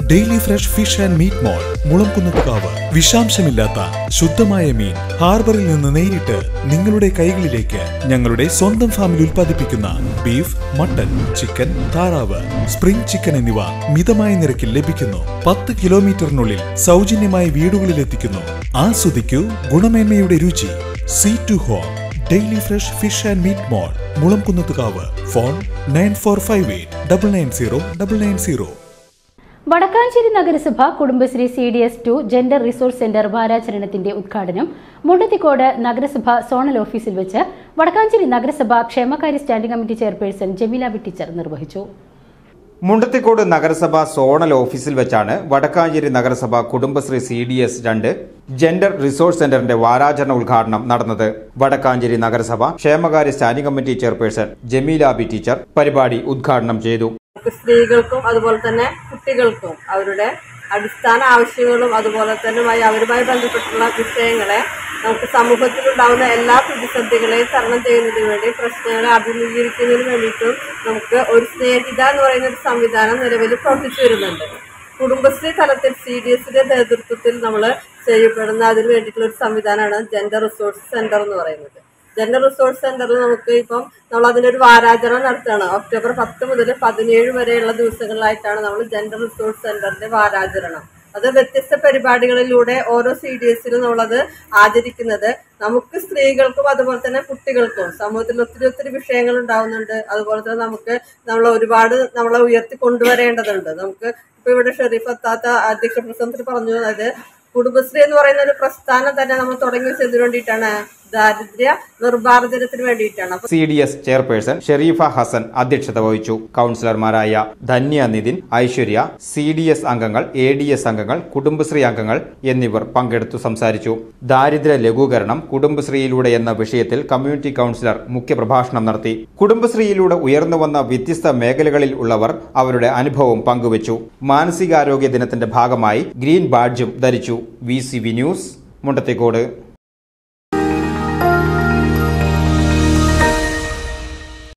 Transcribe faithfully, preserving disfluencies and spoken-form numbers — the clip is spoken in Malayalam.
Daily fresh fish and meat mall Mulamkunnathukavu. വിഷാംശമില്ലാത്ത ശുദ്ധമായ മീൻ ഹാർബറിൽ നിന്ന് നേരിട്ട് നിങ്ങളുടെ കൈകളിലേക്ക്. ഞങ്ങളുടെ സ്വന്തം ഫാമിൽ ഉൽപ്പാദിപ്പിക്കുന്ന ബീഫ്, മട്ടൻ, ചിക്കൻ, താറാവ്, സ്പ്രിംഗ് ചിക്കൻ എന്നിവ മിതമായ നിരക്കിൽ ലഭിക്കുന്നു. പത്ത് കിലോമീറ്ററിനുള്ളിൽ സൗജന്യമായി വീടുകളിൽ എത്തിക്കുന്നു. ആസ്വദിക്കൂ ഗുണമേന്മയുടെ രുചി. Sea to home daily fresh fish and meat mall Mulamkunnathukavu. Phone nine four five eight double nine zero double nine zero. Wadakkanchery നഗരസഭ Kudumbashree C D S two gender resource centre വാരാചരണത്തിന്റെ ഉദ്ഘാടനം മുണ്ടത്തിക്കോട് നഗരസഭ സോണൽ ഓഫീസിൽ വെച്ച് വടക്കാഞ്ചേരി നഗരസഭ ക്ഷേമകാര്യ standing committee chairperson Jameela B teacher നിർവഹിച്ചു. മുണ്ടത്തിക്കോട് നഗരസഭ സോണൽ ഓഫീസിൽ വെച്ചാണ് വടക്കാഞ്ചേരി നഗരസഭ കുടുംബശ്രീ സി ഡി എസ് രണ്ട് ജെൻഡർ റിസോഴ്സ് സെന്ററിന്റെ വാരാചരണ ഉദ്ഘാടനം നടന്നത്. വടക്കാഞ്ചേരി നഗരസഭ ക്ഷേമകാര്യ standing committee chairperson Jameela B teacher പരിപാടി ഉദ്ഘാടനം ചെയ്തു. സ്ത്രീകൾക്കും അതുപോലെ തന്നെ കുട്ടികൾക്കും അവരുടെ അടിസ്ഥാന ആവശ്യങ്ങളും അതുപോലെ തന്നെ അവരുമായി ബന്ധപ്പെട്ടുള്ള വിഷയങ്ങളെ നമുക്ക് സമൂഹത്തിലുണ്ടാവുന്ന എല്ലാ പ്രതിസന്ധികളെയും തരണം ചെയ്യുന്നതിന് വേണ്ടി പ്രശ്നങ്ങളെ അഭിമുഖീകരിക്കുന്നതിന് വേണ്ടിയിട്ടും നമുക്ക് ഒരു സ്നേഹിത എന്ന് പറയുന്ന ഒരു സംവിധാനം നിലവിൽ പ്രവർത്തിച്ചു വരുന്നുണ്ട്. കുടുംബശ്രീ തലത്തിൽ സി ഡി എസിന്റെ നേതൃത്വത്തിൽ നമ്മൾ ചെയ്യപ്പെടുന്ന അതിന് വേണ്ടിയിട്ടുള്ള ഒരു സംവിധാനമാണ് ജെൻഡർ റിസോഴ്സ് സെന്റർ എന്ന് പറയുന്നത്. ജെൻഡർ റിസോഴ്സ് സെന്ററിൽ നമുക്ക് ഇപ്പം നമ്മൾ അതിനൊരു വാരാചരണം നടത്തുകയാണ്. ഒക്ടോബർ പത്ത് മുതൽ പതിനേഴ് വരെയുള്ള ദിവസങ്ങളിലായിട്ടാണ് നമ്മൾ ജെൻഡർ റിസോഴ്സ് സെന്ററിന്റെ വാരാചരണം. അത് വ്യത്യസ്ത പരിപാടികളിലൂടെ ഓരോ സി ഡി എസിലും നമ്മളത് ആചരിക്കുന്നത് നമുക്ക് സ്ത്രീകൾക്കും അതുപോലെ തന്നെ കുട്ടികൾക്കും സമൂഹത്തിൽ ഒത്തിരി ഒത്തിരി വിഷയങ്ങൾ ഉണ്ടാവുന്നുണ്ട്. അതുപോലെ തന്നെ നമുക്ക് നമ്മൾ ഒരുപാട് നമ്മളെ ഉയർത്തി കൊണ്ടുവരേണ്ടതുണ്ട്. നമുക്ക് ഇപ്പൊ ഇവിടെ ഷെരീഫ് അത്താത്ത അധ്യക്ഷ പ്രസംഗത്തിൽ പറഞ്ഞു, അതായത് കുടുംബശ്രീ എന്ന് പറയുന്ന ഒരു പ്രസ്ഥാനം തന്നെ നമ്മൾ തുടങ്ങി വെച്ചതിന് വേണ്ടിയിട്ടാണ്, ദാരിദ്ര്യ നിർമ്മാർജ്ജനത്തിന് വേണ്ടിയിട്ടാണ്. C D S chairperson Sharifa Hasan അധ്യക്ഷത വഹിച്ചു. കൌൺസിലർമാരായ Dhanya Nithin, Aishwarya, C D S അംഗങ്ങൾ, എ ഡി എസ് അംഗങ്ങൾ, കുടുംബശ്രീ അംഗങ്ങൾ എന്നിവർ പങ്കെടുത്തു സംസാരിച്ചു. ദാരിദ്ര്യ ലഘൂകരണം കുടുംബശ്രീയിലൂടെ എന്ന വിഷയത്തിൽ കമ്മ്യൂണിറ്റി കൌൺസിലർ മുഖ്യപ്രഭാഷണം നടത്തി. കുടുംബശ്രീയിലൂടെ ഉയർന്നുവന്ന വ്യത്യസ്ത മേഖലകളിൽ ഉള്ളവർ അവരുടെ അനുഭവം പങ്കുവച്ചു. മാനസികാരോഗ്യ ദിനത്തിന്റെ ഭാഗമായി ഗ്രീൻ ബാഡ്ജും ധരിച്ചു. V C V news Mundathikode.